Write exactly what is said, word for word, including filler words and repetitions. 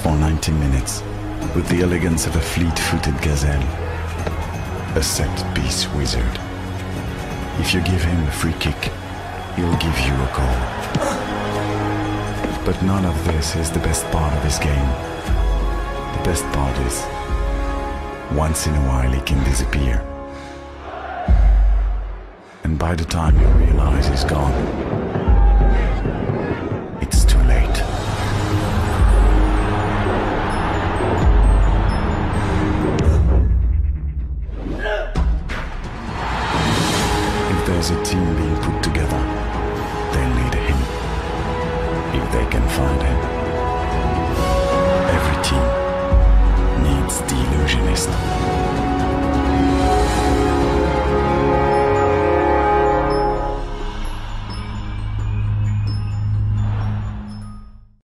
for ninety minutes with the elegance of a fleet-footed gazelle, a set-piece wizard. If you give him a free kick, he'll give you a goal. But none of this is the best part of his game. The best part is, once in a while he can disappear. And by the time you realize he's gone, it's too late. If there's a team being put together, they'll need him. If they can find him. Every team needs the Illusionist.